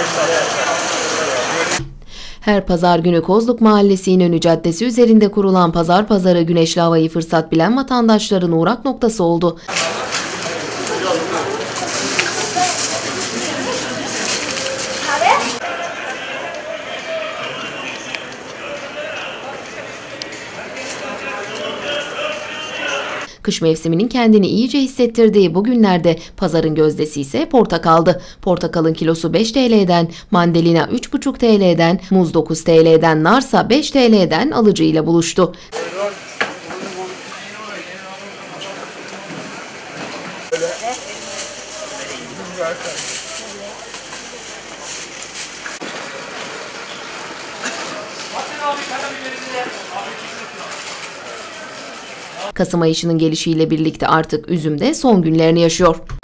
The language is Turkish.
Her pazar günü Kozluk Mahallesi İnönü Caddesi üzerinde kurulan pazar pazarı güneşli havayı fırsat bilen vatandaşların uğrak noktası oldu. Kış mevsiminin kendini iyice hissettirdiği bu günlerde pazarın gözdesi ise portakaldı. Portakalın kilosu 5 TL'den, mandalina 3,5 TL'den, muz 9 TL'den, narsa 5 TL'den alıcıyla buluştu. Kasım ayının gelişiyle birlikte artık üzüm de son günlerini yaşıyor.